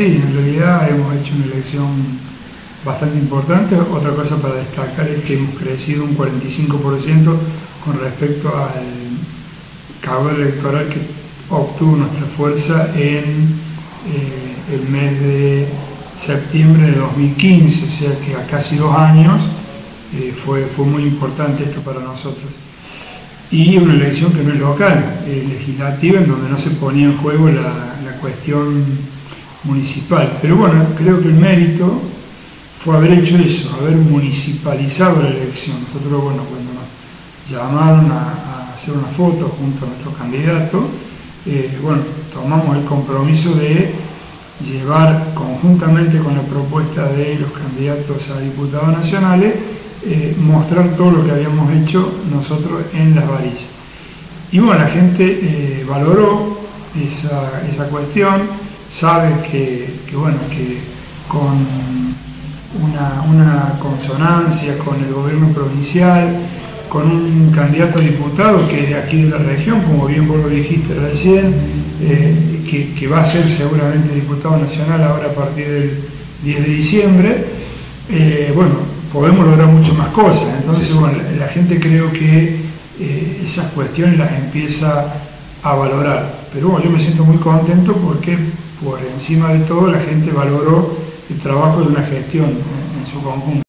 sí, en realidad hemos hecho una elección bastante importante. Otra cosa para destacar es que hemos crecido un 45% con respecto al caudal electoral que obtuvo nuestra fuerza en el mes de septiembre de 2015, o sea que a casi 2 años fue muy importante esto para nosotros. Y una elección que no es local, es legislativa, en donde no se ponía en juego la cuestión municipal. Pero bueno, creo que el mérito fue haber hecho eso, haber municipalizado la elección. Nosotros, bueno, cuando nos llamaron a hacer una foto junto a nuestro candidato, bueno, tomamos el compromiso de llevar conjuntamente con la propuesta de los candidatos a diputados nacionales, mostrar todo lo que habíamos hecho nosotros en Las Varillas. Y bueno, la gente valoró esa cuestión, sabe que con una consonancia con el gobierno provincial, con un candidato a diputado que es de aquí de la región, como bien vos lo dijiste recién, que va a ser seguramente diputado nacional ahora a partir del 10 de diciembre, bueno, podemos lograr mucho más cosas. Entonces, bueno, la gente creo que esas cuestiones las empieza a valorar. Pero bueno, yo me siento muy contento porque por encima de todo la gente valoró el trabajo de una gestión en su conjunto.